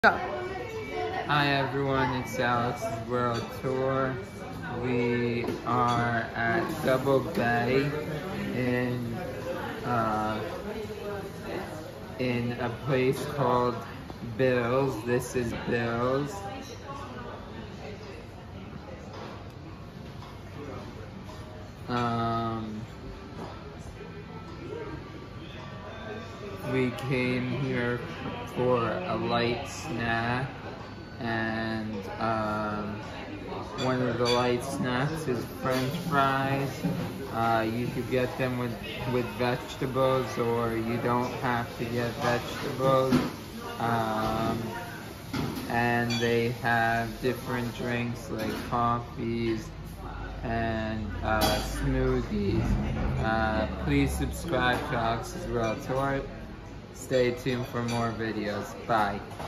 Go. Hi everyone, it's Alex's World Tour. We are at Double Bay in a place called Bill's. This is Bill's. We came here for a light snack, and one of the light snacks is French fries. You could get them with vegetables, or you don't have to get vegetables. And they have different drinks like coffees and smoothies. Please subscribe to Alex's World Tour. Stay tuned for more videos. Bye.